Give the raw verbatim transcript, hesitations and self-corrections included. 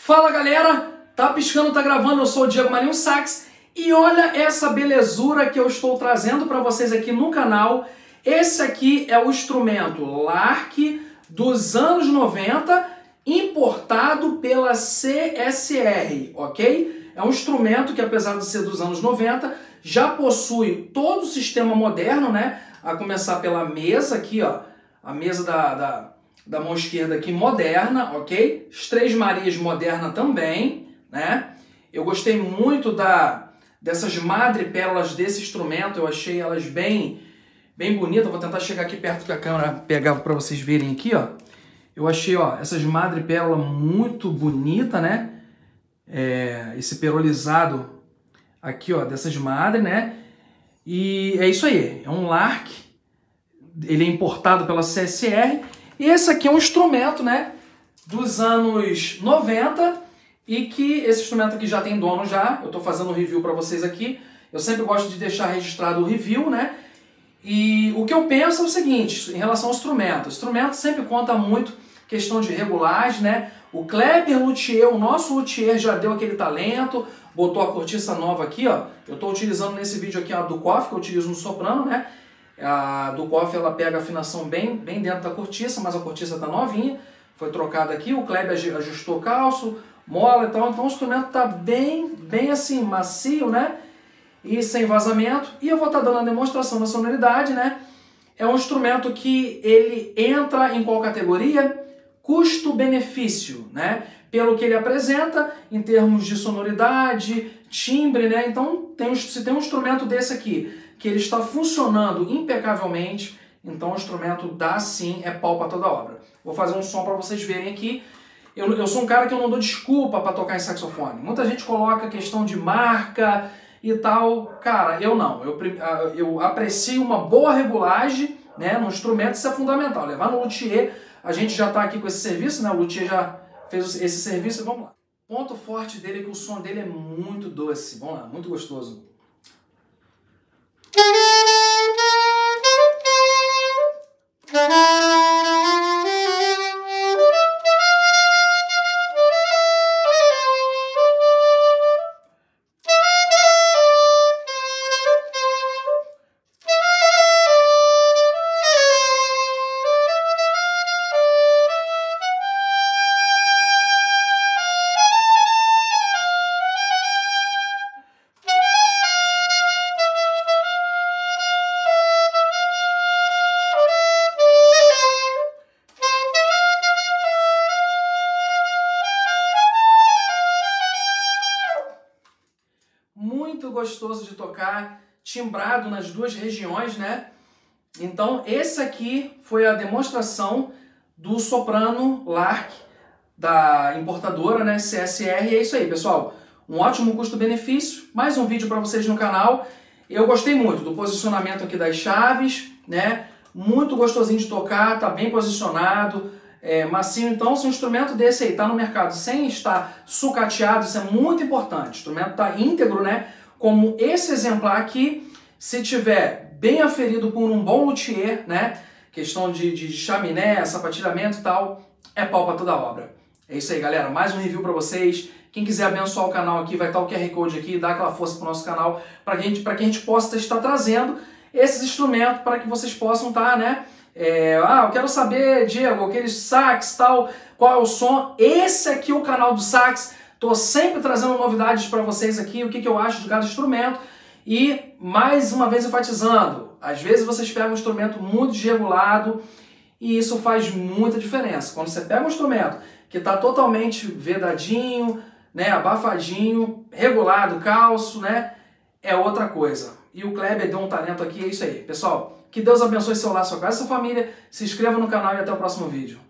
Fala galera, tá piscando, tá gravando, eu sou o Diego Marinho Sax e olha essa belezura que eu estou trazendo para vocês aqui no canal. Esse aqui é o instrumento Lark dos anos noventa, importado pela C S R, ok? É um instrumento que, apesar de ser dos anos noventa, já possui todo o sistema moderno, né? A começar pela mesa aqui, ó, a mesa da, da, da mão esquerda aqui moderna, ok? As Três Marias moderna também, né? Eu gostei muito da, dessas madrepérolas desse instrumento, eu achei elas bem, bem bonitas. Vou tentar chegar aqui perto da câmera, pegar para vocês verem aqui, ó. Eu achei, ó, essas madrepérolas muito bonita, né? É, esse perolizado aqui, ó, dessas madres, né? E é isso aí, é um Lark, ele é importado pela C S R, e esse aqui é um instrumento, né, dos anos noventa, e que esse instrumento aqui já tem dono já, eu tô fazendo um review para vocês aqui, eu sempre gosto de deixar registrado o review, né, e o que eu penso é o seguinte, em relação ao instrumento, o instrumento sempre conta muito questão de regulagem, né, o Kleber Luthier, o nosso luthier já deu aquele talento, botou a cortiça nova aqui, ó. Eu estou utilizando nesse vídeo aqui a Dukoff, que eu utilizo no soprano, né? A Dukoff, ela pega a afinação bem, bem dentro da cortiça, mas a cortiça está novinha, foi trocada aqui, o Kleber ajustou o calço, mola e tal, então o instrumento está bem, bem assim, macio, né? E sem vazamento. E eu vou estar tá dando a demonstração da sonoridade, né? É um instrumento que ele entra em qual categoria? Custo-benefício, né? Pelo que ele apresenta em termos de sonoridade, timbre, né? Então, tem, se tem um instrumento desse aqui que ele está funcionando impecavelmente, então o instrumento dá sim, é pau para toda obra. Vou fazer um som para vocês verem aqui. Eu, eu sou um cara que eu não dou desculpa para tocar em saxofone. Muita gente coloca questão de marca e tal. Cara, eu não. Eu, eu aprecio uma boa regulagem, né, no instrumento, isso é fundamental. Levar no luthier, a gente já está aqui com esse serviço, né? O luthier já fez esse serviço, vamos lá. O ponto forte dele é que o som dele é muito doce, vamos lá, muito gostoso. Muito gostoso de tocar, timbrado nas duas regiões, né? Então, esse aqui foi a demonstração do soprano Lark da importadora, né, C S R. E é isso aí, pessoal. Um ótimo custo-benefício. Mais um vídeo para vocês no canal. Eu gostei muito do posicionamento aqui das chaves, né? Muito gostosinho de tocar, tá bem posicionado. É, macio, então, se um instrumento desse aí está no mercado sem estar sucateado, isso é muito importante. O instrumento está íntegro, né? Como esse exemplar aqui, se tiver bem aferido por um bom luthier, né? Questão de, de chaminé, sapatilhamento e tal, é pau para toda obra. É isso aí, galera. Mais um review para vocês. Quem quiser abençoar o canal aqui, vai estar o Q R Code aqui, dá aquela força para o nosso canal, para que, que a gente possa estar trazendo esses instrumentos para que vocês possam estar, né? É, ah, eu quero saber, Diego, aquele sax, tal, qual é o som. Esse aqui é o canal do sax. Tô sempre trazendo novidades para vocês aqui, o que, que eu acho de cada instrumento. E, mais uma vez enfatizando, às vezes vocês pegam um instrumento muito desregulado e isso faz muita diferença. Quando você pega um instrumento que está totalmente vedadinho, né, abafadinho, regulado, calço, né, é outra coisa. E o Kleber deu um talento aqui, é isso aí. Pessoal, que Deus abençoe seu lar, sua casa, sua família. Se inscreva no canal e até o próximo vídeo.